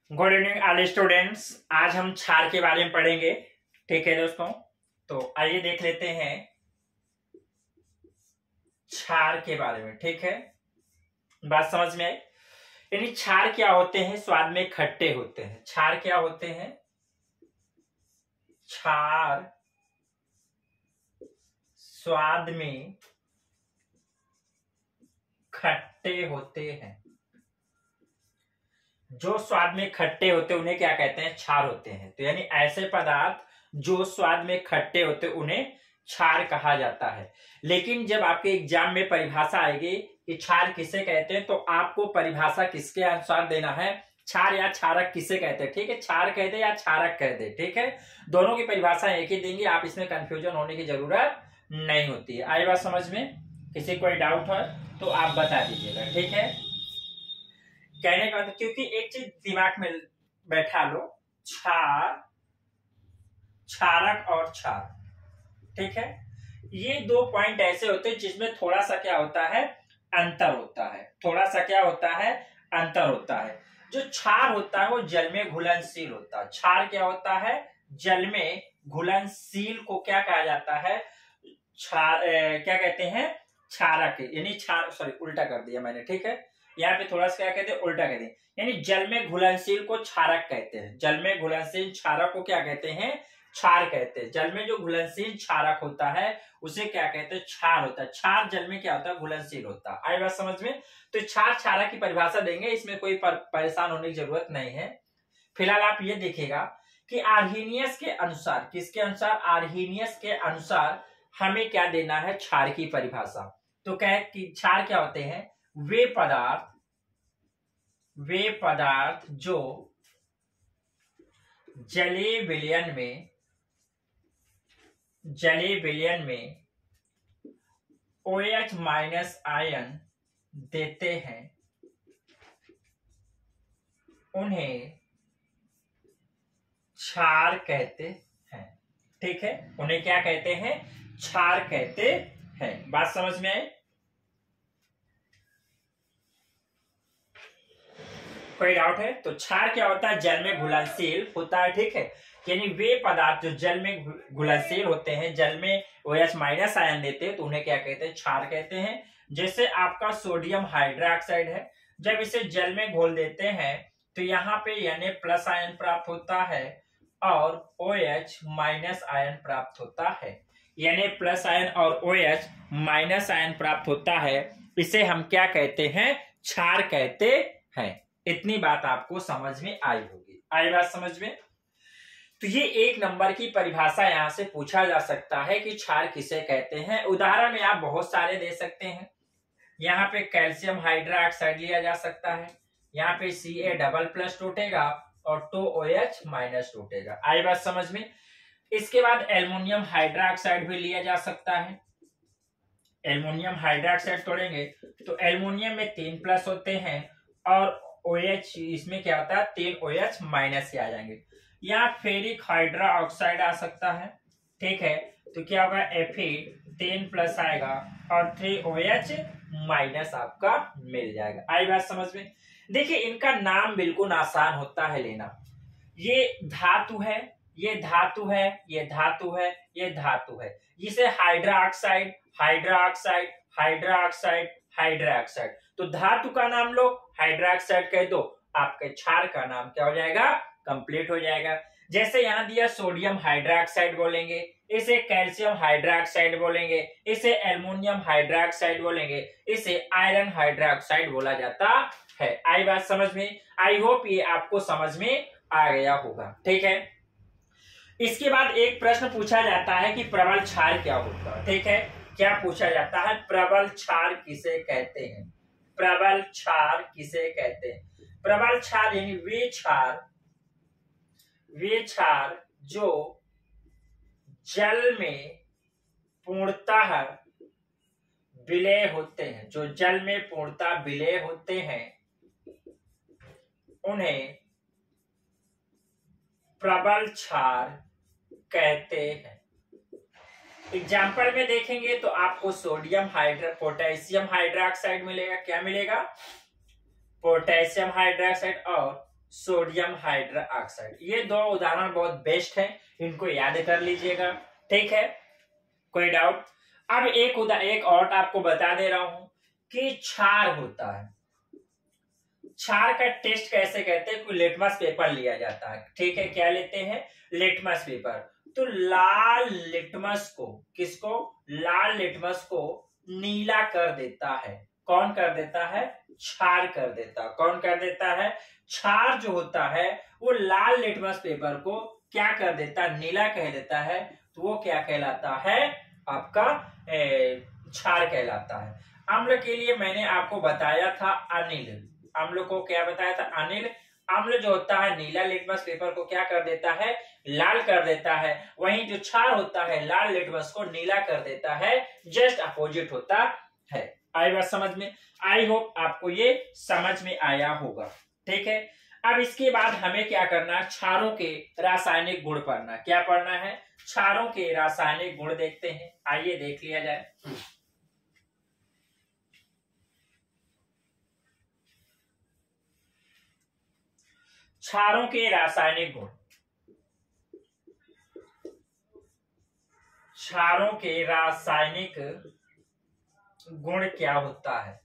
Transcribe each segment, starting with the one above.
Good evening all students. आज हम क्षार के बारे में पढ़ेंगे। ठीक है दोस्तों, तो आइए देख लेते हैं क्षार के बारे में। ठीक है, बात समझ में आई। यानी क्षार क्या होते हैं? स्वाद में खट्टे होते हैं। क्षार क्या होते हैं? क्षार स्वाद में खट्टे होते हैं। जो स्वाद में खट्टे होते हैं उन्हें क्या कहते हैं? क्षार होते हैं। तो यानी ऐसे पदार्थ जो स्वाद में खट्टे होते हैं उन्हें क्षार कहा जाता है। लेकिन जब आपके एग्जाम में परिभाषा आएगी कि क्षार किसे कहते हैं, तो आपको परिभाषा किसके अनुसार देना है? क्षार या क्षारक किसे कहते हैं। ठीक है, क्षार कहते हैं या क्षारक कहते हैं। ठीक है, दोनों की परिभाषा एक ही देंगे, आप इसमें कंफ्यूजन होने की जरूरत नहीं होती है। आई बात समझ में? किसी कोई डाउट है तो आप बता दीजिएगा। ठीक है, कहने का मतलब, क्योंकि एक चीज दिमाग में बैठा लो, क्षार, क्षारक और क्षार। ठीक है, ये दो पॉइंट ऐसे होते हैं जिसमें थोड़ा सा क्या होता है? अंतर होता है। थोड़ा सा क्या होता है? अंतर होता है। जो क्षार होता है वो जल में घुलनशील होता है। क्षार क्या होता है? जल में घुलनशील को क्या कहा जाता है? क्षार क्या कहते हैं? क्षारक। यानी क्षार, सॉरी उल्टा कर दिया मैंने। ठीक है, यहाँ पे थोड़ा सा क्या कहते हैं? उल्टा कहते हैं। यानी जल में घुलनशील को क्षारक कहते हैं। जल में घुलनशील क्षारक को क्या कहते हैं? क्षार कहते हैं। जल में जो घुलनशील क्षारक होता है उसे क्या कहते हैं? क्षार होता है। क्षार जल में क्या होता है? घुलनशील होता है। आई बात समझ में? तो क्षार क्षारक की परिभाषा देंगे, इसमें कोई परेशान होने की जरूरत नहीं है। फिलहाल आप ये देखिएगा कि आर्हेनियस के अनुसार, किसके अनुसार? आर्हेनियस के अनुसार हमें क्या देना है? क्षार की परिभाषा। तो क्या है कि क्षार क्या होते हैं? वे पदार्थ जो जलीय विलयन में OH माइनस आयन देते हैं उन्हें क्षार कहते हैं। ठीक है, उन्हें क्या कहते हैं? क्षार कहते हैं। बात समझ में आई? कोई डाउट है? तो क्षार क्या होता है? जल में घुलनशील होता है। ठीक है, यानी वे पदार्थ जो जल में घुलनशील होते हैं, जल में OH माइनस आयन देते हैं, तो उन्हें क्या कहते हैं? क्षार कहते हैं। जैसे आपका सोडियम हाइड्रोक्साइड है, जब इसे जल में घोल देते हैं तो यहाँ पे Na प्लस आयन प्राप्त होता है और OH माइनस आयन प्राप्त होता है। Na प्लस आयन और OH माइनस आयन प्राप्त होता है। इसे हम क्या कहते हैं? क्षार कहते हैं। इतनी बात आपको समझ में आई होगी। आई बात समझ में? तो ये एक नंबर की परिभाषा यहां से पूछा जा सकता है कि क्षार किसे कहते हैं। उदाहरण में आप बहुत सारे दे सकते हैं। यहाँ पे कैल्शियम हाइड्रोक्साइड लिया जा सकता है, यहाँ पे Ca डबल प्लस टूटेगा और 2OH माइनस टूटेगा। आई बात समझ में? इसके बाद एल्युमिनियम हाइड्रोक्साइड भी लिया जा सकता है। एल्युमिनियम हाइड्रोक्साइड तोड़ेंगे तो एल्युमिनियम में 3 प्लस होते हैं और OH इसमें क्या होता है? 3OH माइनस आ जाएंगे। यहाँ फेरिक हाइड्रोक्साइड आ सकता है। ठीक है, तो क्या होगा? Fe 3 प्लस आएगा और 3OH माइनस आपका मिल जाएगा। आई बात समझ में? देखिए, इनका नाम बिल्कुल आसान होता है लेना। ये धातु है, ये धातु है, ये धातु है, ये धातु है। जिसे हाइड्रोक्साइड हाइड्रोक्साइड हाइड्रोक्साइड हाइड्रोक्साइड, तो धातु का नाम लो, हाइड्रोक्साइड कह दो, आपके क्षार का नाम क्या हो जाएगा? कंप्लीट हो जाएगा। जैसे यहां दिया सोडियम हाइड्रोक्साइड बोलेंगे, इसे कैल्शियम हाइड्रोक्साइड बोलेंगे, इसे एल्युमिनियम हाइड्रोक्साइड बोलेंगे, इसे आयरन हाइड्रोक्साइड बोला जाता है। आई बात समझ में? आई होप ये आपको समझ में आ गया होगा। ठीक है, इसके बाद एक प्रश्न पूछा जाता है कि प्रबल क्षार क्या होता है। ठीक है, क्या पूछा जाता है? प्रबल क्षार किसे कहते हैं? प्रबल क्षार किसे कहते हैं? प्रबल क्षार यानी वे क्षार जो जल में पूर्णतः विलय होते हैं, जो जल में पूर्णतः विलय होते हैं, उन्हें प्रबल क्षार कहते हैं। एग्जाम्पल में देखेंगे तो आपको पोटेशियम हाइड्रोक्साइड मिलेगा। क्या मिलेगा? पोटेशियम हाइड्रोक्साइड और सोडियम हाइड्रा ऑक्साइड। ये दो उदाहरण बहुत बेस्ट है, इनको याद कर लीजिएगा, ठीक है, कोई डाउट? अब एक और आपको बता दे रहा हूं कि क्षार होता है। क्षार का टेस्ट कैसे करते हैं? कोई लिटमस पेपर लिया जाता है, ठीक है, क्या लेते हैं? Litmus paper. तो लाल लिटमस को, किसको? लाल लिटमस को नीला कर देता है। कौन कर देता है? क्षार कर देता है। कौन कर देता है? क्षार जो होता है वो लाल लिटमस पेपर को क्या कर देता है? नीला कह देता है। तो वो क्या कहलाता है? आपका क्षार कहलाता है। अम्ल के लिए मैंने आपको बताया था अनिल। अम्ल को क्या बताया था? अनिल। अम्ल जो होता है नीला लिटमस पेपर को क्या कर देता है? लाल कर देता है। वहीं जो क्षार होता है लाल लिटमस को नीला कर देता है, जस्ट अपोजिट होता है। आई बात समझ में? आई होप आपको ये समझ में आया होगा, ठीक है। अब इसके बाद हमें क्या करना है? क्षारों के रासायनिक गुण पढ़ना। क्या पढ़ना है? क्षारों के रासायनिक गुण देखते हैं, आइए देख लिया जाए। क्षारों के रासायनिक गुण। क्षारों के रासायनिक गुण क्या होता है?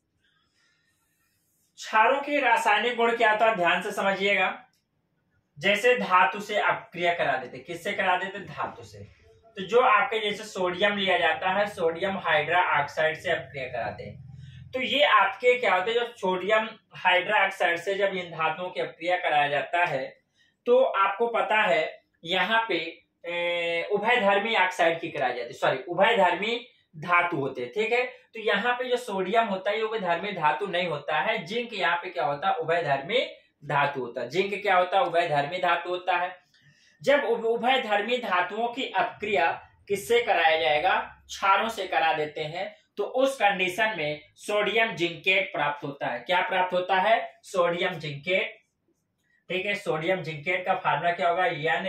क्षारों के रासायनिक गुण क्या होता है? ध्यान से समझिएगा। जैसे धातु से अपक्रिया करा देते, किससे करा देते? धातु से। तो जो आपके जैसे सोडियम लिया जाता है, सोडियम हाइड्रा ऑक्साइड से अपक्रिया कराते हैं। तो ये आपके क्या होते हैं? जब सोडियम हाइड्रा ऑक्साइड से जब इन धातुओं की अपक्रिया कराया जाता है तो आपको पता है यहाँ पे उभयधर्मी ऑक्साइड की कराई जाती है, सॉरी उभयधर्मी धातु होते हैं, ठीक है। तो यहाँ पे जो सोडियम होता है ये उभयधर्मी धातु नहीं होता है। जिंक यहाँ पे क्या होता है? उभयधर्मी धातु होता है। जिंक क्या होता है? उभयधर्मी धातु होता है। जब उभयधर्मी धातुओं की अपक्रिया किससे कराया जाएगा? क्षारों से करा देते हैं। तो उस कंडीशन में सोडियम जिंकेट प्राप्त होता है। क्या प्राप्त होता है? सोडियम जिंकेट, ठीक है। सोडियम जिंकेट का फार्मूला क्या होगा?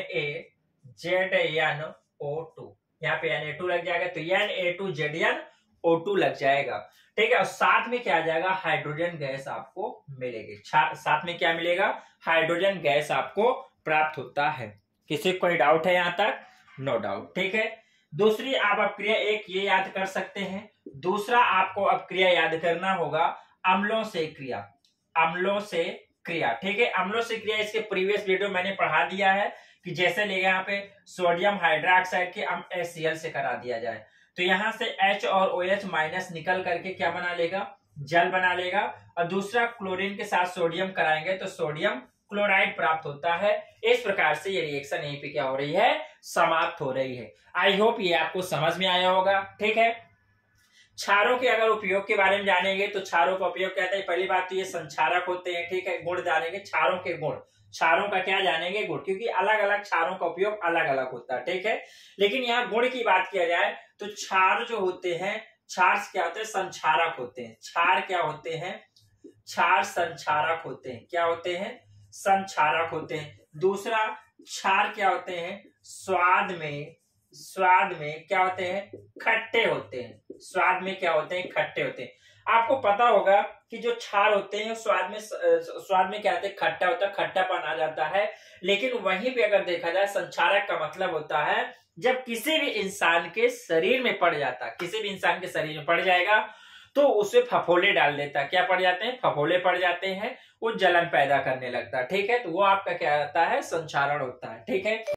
NaZnO2। यहाँ पे Na2 लग जाएगा तो Na2ZnO2 लग जाएगा, ठीक है। और साथ में क्या आ जाएगा? हाइड्रोजन गैस आपको मिलेगी। साथ में क्या मिलेगा? हाइड्रोजन गैस आपको प्राप्त होता है। किसी को कोई डाउट है यहाँ तक? नो डाउट, ठीक है। दूसरी आप अपक्रिया एक ये याद कर सकते हैं। दूसरा आपको अपक्रिया याद करना होगा अम्लों से क्रिया। अम्लों से क्रिया, ठीक है। अम्लों से क्रिया इसके प्रीवियस वीडियो मैंने पढ़ा दिया है कि जैसे लेगा यहाँ पे सोडियम हाइड्रोक्साइड के HCl से करा दिया जाए तो यहाँ से H और OH माइनस निकल करके क्या बना लेगा? जल बना लेगा। और दूसरा क्लोरीन के साथ सोडियम कराएंगे तो सोडियम क्लोराइड प्राप्त होता है। इस प्रकार से ये रिएक्शन यहीं पे क्या हो रही है? समाप्त हो रही है। आई होप ये आपको समझ में आया होगा, ठीक है। क्षारों के अगर उपयोग के बारे में जानेंगे तो क्षारों का उपयोग कहते हैं, पहली बात तो ये संक्षारक होते हैं, ठीक है। गुण जानेंगे क्षारों के गुण, क्षारों का क्या जानेंगे? गुण, क्योंकि अलग अलग क्षारों का उपयोग अलग अलग होता है, ठीक है। लेकिन यहाँ गुण की बात किया जाए तो क्षार जो होते हैं, क्षार क्या होते हैं? संक्षारक होते हैं। क्षार क्या होते हैं? क्षार संक्षारक होते हैं। क्या होते हैं? संक्षारक होते हैं। दूसरा क्षार क्या होते हैं? स्वाद में क्या होते हैं? खट्टे होते हैं। स्वाद में क्या होते हैं? खट्टे होते हैं। आपको पता होगा कि जो क्षार होते हैं स्वाद में क्या होते हैं? खट्टा होता है, खट्टापन आ जाता है। लेकिन वहीं पे अगर देखा जाए संक्षारक का मतलब होता है जब किसी भी इंसान के शरीर में पड़ जाता, किसी भी इंसान के शरीर में पड़ जाएगा तो उसे फफोले डाल देता है। क्या पड़ जाते हैं? फफोले पड़ जाते हैं, वो जलन पैदा करने लगता है, ठीक है। तो वो आपका क्या होता है? संक्षारण होता है, ठीक है।